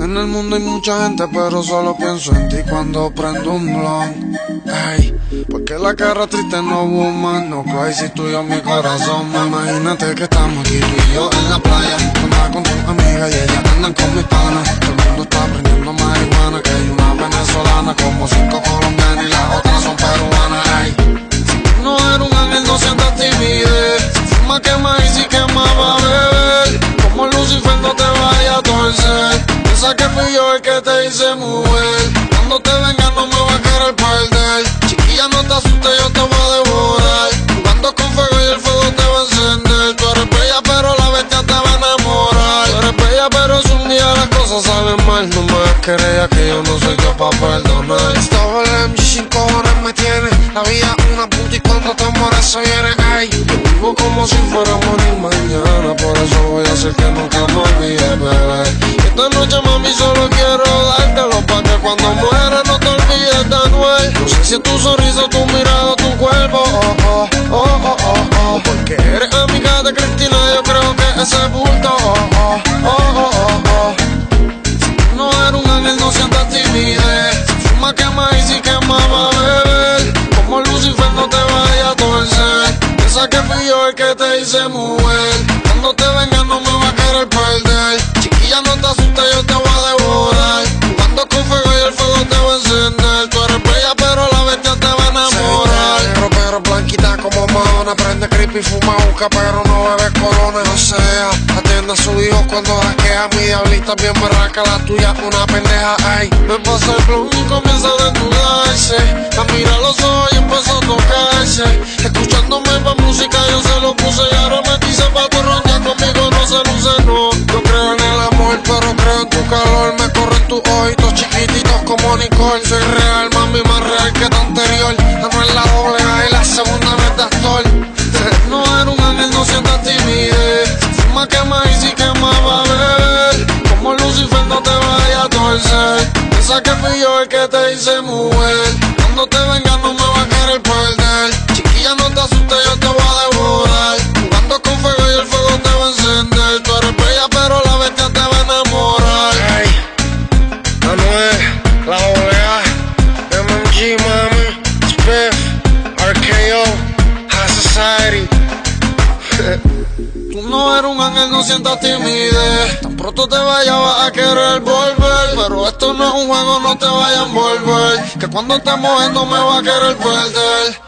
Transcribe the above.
En el mundo hay mucha gente, pero solo pienso en ti cuando prendo un blunt. Ey, porque la cara triste no woman, no cry si tuyo mi corazón. Imagínate que estamos aquí tú y yo en la playa. Tú andas con tus amigas y ellas andan con mis panas. Todo el mundo está prendiendo marihuana, que hay una venezolana, como 5 colombianas y las otras son peruanas. Ey, si tú no eres un ángel, no sientas timidez. Si fuma, quema y si quema va a beber. Como Lucifer no te vaya a torcer. Piensa que fui yo el que te hice mujer. Cuando te venga no me va a querer perder. Chiquilla, no te asustes, yo te voy a devorar. Jugando con fuego y el fuego te va a encender. Tú eres bella, pero la bestia te va a enamorar. Tú eres bella, pero si un día las cosas salen mal, no me creas que yo no soy Dios pa' perdonar. Estaba el MG sin cojones me tiene. La vida es una puta y cuando te mueres se viene. Ay, yo vivo como si fuera a morir mañana. Por eso voy a hacer que nunca me olvide, bebé. Esta noche, mami, solo quiero dártelo pa' que cuando muera no te olvides de Anuel. No sé si es tu sonrisa, tu mirada, tu cuerpo, porque eres amiga de Cristina, yo creo que ese bulto, Si tú no eres un ángel, no sientas timidez. Si fuma, quema y si quema va a beber. Como Lucifer no te vaya a torcer. Piensa que fui yo el que te hice mujer. Cuando te venga no me va a querer perder. Chiquilla, no te asustes, yo te voy a devorar. Jugando con fuego y el fuego te va a encender. Tú eres bella, pero la bestia te va a enamorar. Negro, pero blanquita como Madonna. Prende creepy, fuma busca, pero no bebe corona. O sea, atiende a su hijo cuando hackea. Mi diablita bien barraca, la tuya una pendeja. Ay, me pasa el flow y comienza a desnudarse. La mira a los ojos y empezó a tocarse. Escuchándome pa' música, yo se lo puse y ahora me dice pa' tu ron. Ya conmigo no se luce, no. Yo creo en el amor, pero creo en tu calor. Me corren tus ojitos chiquititos como Nicole. Soy real, mami, más real que tu anterior. No es la doble A y la segunda no es de actor. No eres un ángel, no sientas timidez. Si fuma, quema y si quema va a beber. Como Lucifer no te vaya a torcer. Piensa que fui yo el que te hice mujer. Cuando te venga no me va a querer perder. Chiquilla, no te asustes, yo te voy a devorar. Jugando con fuego y el fuego te va a encender. Tú eres bella, pero la bestia te va a enamorar. Hey, Anuel, la OEA, MMG, mami, Spiff, RKO, High Society. Tú no eres un ángel, no sientas timidez. Tan pronto te vayas vas a querer volver. Pero esto no es un juego, no te vayas a envolver. Que cuando te mojes no me va a querer perder.